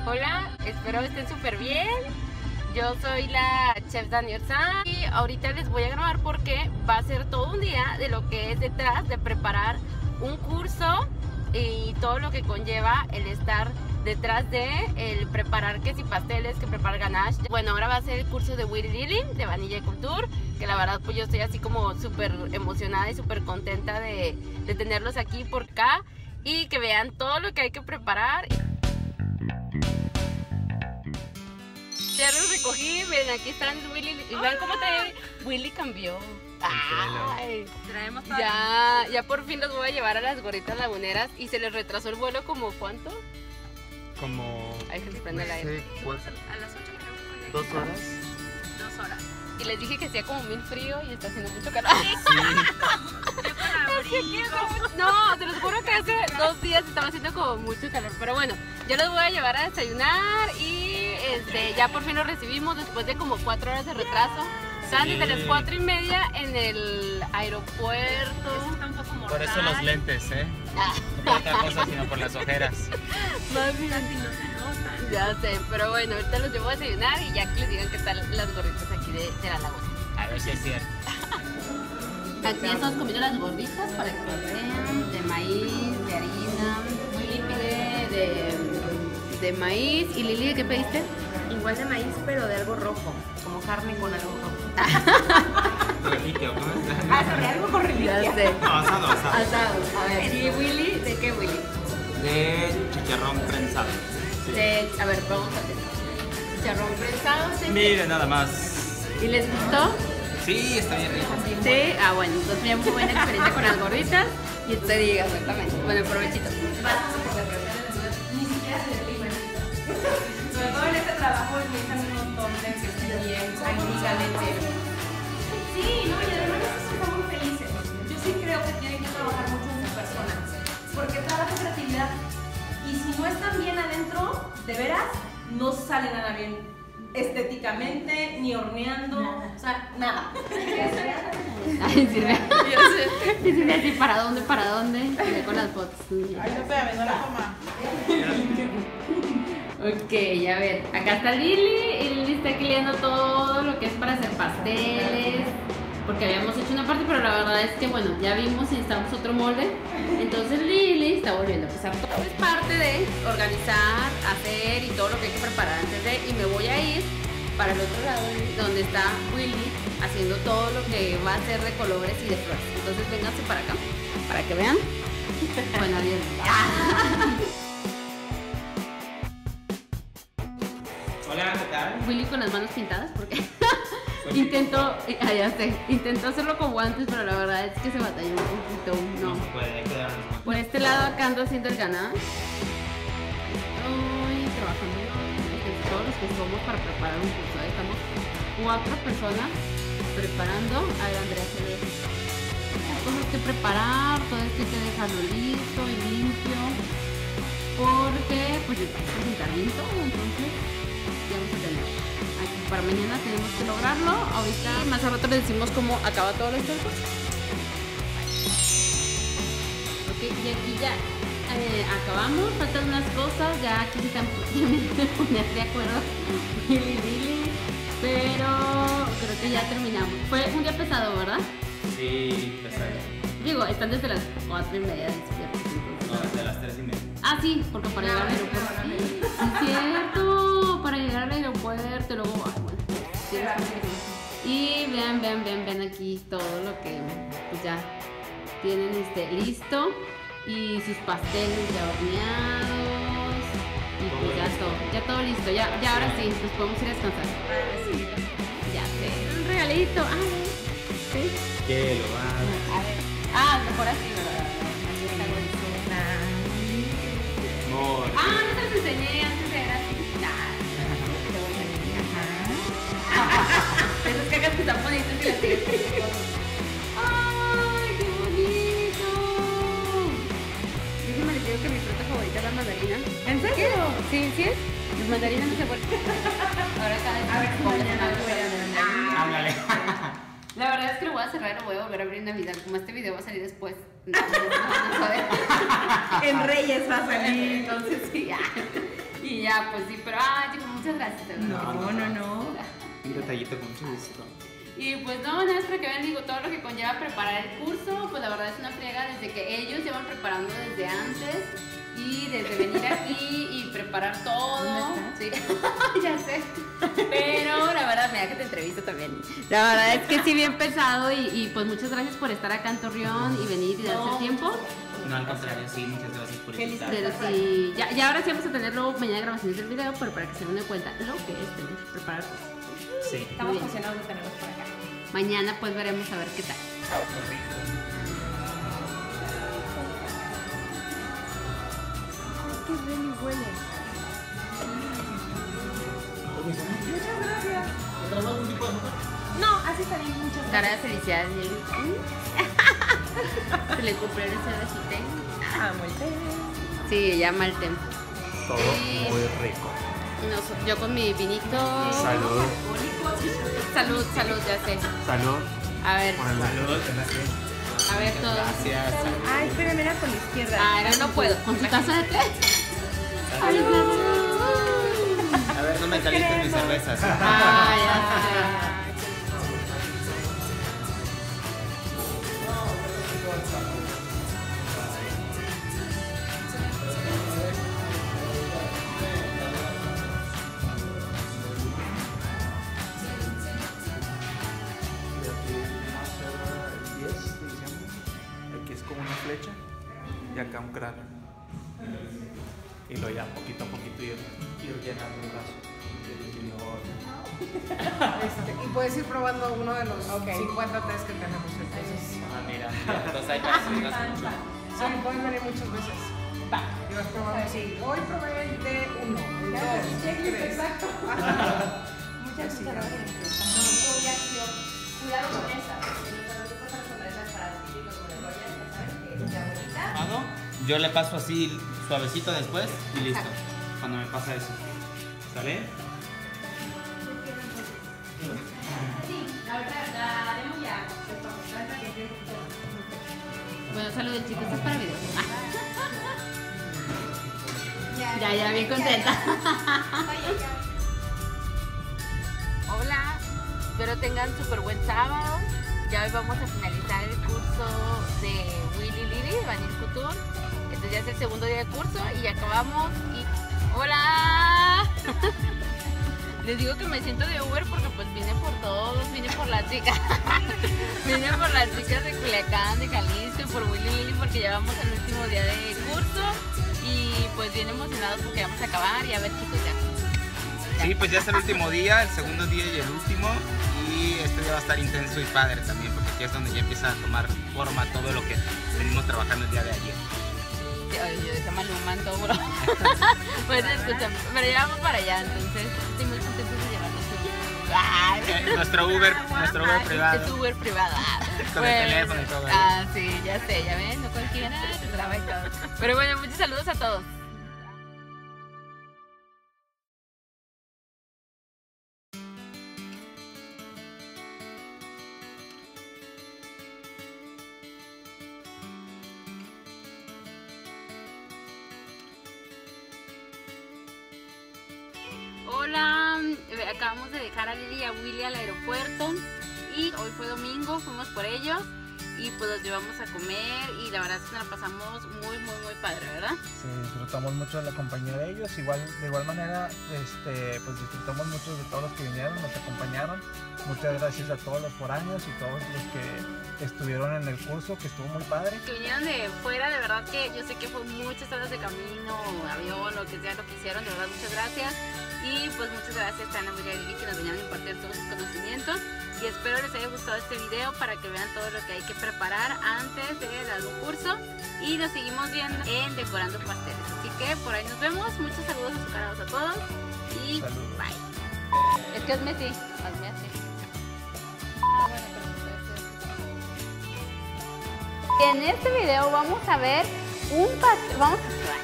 Hola, espero estén súper bien. Yo soy la chef Daniel San y ahorita les voy a grabar porque va a ser todo un día de lo que es detrás de preparar un curso y todo lo que conlleva el estar detrás de el preparar que si pasteles, que preparar ganache. Bueno, ahora va a ser el curso de Willy Lily de Vanilla Culture, que la verdad pues yo estoy así como súper emocionada y súper contenta de tenerlos aquí por acá y que vean todo lo que hay que preparar. Ya los recogí, ven, aquí están Willy. Y vean cómo Willy cambió. Ay, ya por fin los voy a llevar a las gorritas laguneras y se les retrasó el vuelo como ¿cuánto? Como... Ahí se les prende el aire. A las 8 creo. 2 horas. 2 horas. Y les dije que hacía como mil frío y está haciendo mucho calor. Sí. No, te los juro que hace 2 días estaba haciendo como mucho calor. Pero bueno, ya los voy a llevar a desayunar y ya por fin los recibimos después de como 4 horas de retraso. Estaban desde las 4:30 en el aeropuerto. Eso está un poco mortal. Por eso los lentes, ¿eh? No por otra cosa, sino por las ojeras. Más bien. Casi no se notan. Ya sé, pero bueno, ahorita los llevo a desayunar y ya que les digan qué tal las gorditas aquí de la laguna. A ver si es cierto. Aquí estamos comiendo las gorditas para que las vean, de maíz, de harina. Willy pide de maíz. ¿Y Lili, qué pediste? Igual de maíz, pero de algo rojo. Como carne con algo rojo. Reliquio, ¿cómo está? Sobre algo con reliquia. Ya sé. No, asado. Asado. A ver, ¿y Willy? ¿De qué Willy? De chicharrón prensado. Sí. A ver, vamos a ver. Chicharrón prensado. ¿Sí? Mire, nada más. ¿Y les gustó? Sí, está bien rico. Sí. Ah, bueno, entonces ya muy buena experiencia con las gorditas. Y usted diga exactamente. Bueno, provechito. Ni siquiera se deprime. Sobre todo en este trabajo empiezan un montón de bien, amiga, leche. Sí, no, y además eso está muy felices. Yo sí creo que tienen que trabajar mucho en su persona. Porque trabaja creatividad. Y si no están bien adentro, de veras, no sale nada bien. Estéticamente, ni horneando, o sea, nada. Ay, sirve. Y sirve así, ¿para dónde? Y con las fotos. Ay, no, espérame, no la toma. Ok, a ver, acá está Lili y Lili está aquí leyendo todo lo que es para hacer pasteles, porque habíamos hecho una parte, pero la verdad es que bueno, ya vimos y necesitamos otro molde, entonces Lili está volviendo a empezar todo. Es parte de organizar, hacer y todo lo que hay que preparar antes de, y me voy a ir para el otro lado donde está Willy haciendo todo lo que va a hacer de colores y de flores, entonces vénganse para acá, para que vean. Bueno, adiós. Hola, ¿qué tal? Willy con las manos pintadas porque intentó hacerlo con guantes, pero la verdad es que se batalló un poquito. No. se puede, hay que darnos cuenta. Por este lado acá ando haciendo el ganache. Estoy trabajando con todos los que somos para preparar un curso. Estamos 4 personas preparando. A ver, Andrea, se ve. Hay cosas que preparar, todo esto hay que dejarlo listo y limpio. Porque pues yo tengo que presentar bien todo, entonces vamos a tener aquí para mañana tenemos que lograrlo. Ahorita más a rato les decimos cómo acaba todo esto del curso. Ok, y aquí ya acabamos, faltan unas cosas, ya aquí se están poner de acuerdo Lili, pero creo que ya terminamos. Fue un día pesado, ¿verdad? Sí, pesado. Digo, están desde las 4:30 despiertos. No, desde las 3:30. Ah, sí, porque para llegar al aeropuerto. Es cierto, para llegar al aeropuerto, luego, ay, bueno, y vean aquí todo lo que pues ya tienen listo y sus pasteles ya horneados y pues ya todo listo, ya ahora sí, nos podemos ir a descansar. Ya sé, un regalito, sí. Que lo va. A ver, mejor así, ¿verdad? Amor. No te los enseñé antes de era así. Esas cajas que están bonitas y las sigues. ¡Ay, qué bonito! Déjenme les digo que mi fruta favorita es la mandarina. ¿En serio? Sí, ¿sí es? Las mandarinas no se vuelven. Ahora cada vez. A ver, Háblale. La verdad es que lo voy a cerrar y lo voy a volver a abrir en Navidad. Como este video va a salir después. No, En Reyes va a salir. entonces sí. Y ya, pues sí, pero chicos, muchas gracias. De verdad. No. Un detallito con mucho gusto. Y pues no, nada más para que vean, digo, todo lo que conlleva preparar el curso, pues la verdad es una friega desde que ellos llevan preparando desde antes y desde venir aquí y preparar todo. Sí, ya sé. Pero la verdad, mira que te entrevisto también. La verdad es que sí, bien pesado y pues muchas gracias por estar acá en Torreón y venir y darse el tiempo. No, al contrario, sí, muchas gracias por invitar. Pero sí, ya ahora sí vamos a tener luego mañana grabaciones del video, pero para que se den cuenta lo que es tener que preparar cosas. Sí. Estamos emocionados de tenerlos por acá. Mañana pues veremos a ver qué tal. Qué bien y huele. Muchas gracias. No, así está bien, muchas gracias. Cara de felicidad. Se le cumplió ese besito. Amo el té. Sí, ya mal tiempo. Todo muy rico. Yo con mi vinito. Salud. Salud, ya sé. Salud. A ver, Por el salud. a ver todo. Gracias. Ay, espérame, era con la izquierda. No puedo. ¿Con tu taza de té? A ver, no me calientes mis cervezas. Ya sé. Aquí es como una flecha y acá un cráneo. Y lo ya poquito a poquito ir llenando el brazo. Y puedes ir probando uno de los 50 test que tenemos. Entonces, Mira, entonces hay para subirnos mucho. sí, pueden venir muchas veces. Y vas probando así. Hoy probé el de 1, el 2, el 3. Exacto. Muchas gracias. Cuidado con esa. Yo le paso así suavecito después y listo. Cuando me pasa eso. ¿Sale? Bueno, saludos chicos, esto es para video. Ya, bien contenta. Hola, espero tengan súper buen sábado. Ya hoy vamos a finalizar el curso de Willy Lily, Vanille Couture. Este ya es el segundo día de curso y ya acabamos. ¡Hola! Les digo que me siento de Uber porque pues vine por todos, vine por las chicas. Vine por las chicas de Culiacán, de Jalisco y por Willy Lily porque ya vamos al último día de curso. Y pues bien emocionados porque vamos a acabar y a ver chicos ya. Sí, pues ya es el último día, el segundo día y el último. Y este día va a estar intenso y padre también porque aquí es donde ya empieza a tomar forma todo lo que venimos trabajando el día de ayer. Yo decía Maluma en todo, bro. Pues escucha, pero ya vamos para allá, entonces estoy muy contenta de llevarnos Nuestro Uber privado. Es Uber privado. Con el teléfono y todo. Sí, ya sé, ya ven, no cualquiera se graba y todo. Pero bueno, muchos saludos a todos. Hola, acabamos de dejar a Lili y a Willy al aeropuerto y hoy fue domingo, fuimos por ellos y pues los llevamos a comer y la verdad es que nos la pasamos muy padre, ¿verdad? Sí, disfrutamos mucho de la compañía de ellos. De igual manera, pues disfrutamos mucho de todos los que vinieron, nos acompañaron. Muchas gracias a todos los foráneos y todos los que estuvieron en el curso, que estuvo muy padre. Que vinieron de fuera, de verdad que yo sé que fue muchas horas de camino, avión, lo que sea, lo que hicieron, de verdad muchas gracias. Y pues muchas gracias a Ana María y Lili que nos vinieron a impartir todos sus conocimientos. Y espero les haya gustado este video para que vean todo lo que hay que preparar antes de dar un curso. Y nos seguimos viendo en Decorando Pasteles. Así que por ahí nos vemos. Muchos saludos azucarados a todos. Y Saludos. bye. Es que hazme así. Hazme así. En este video vamos a ver un pastel. Vamos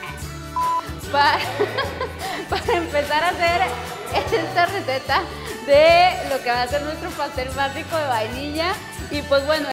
para empezar a hacer esta receta de lo que va a ser nuestro pastel más rico de vainilla. Y pues bueno,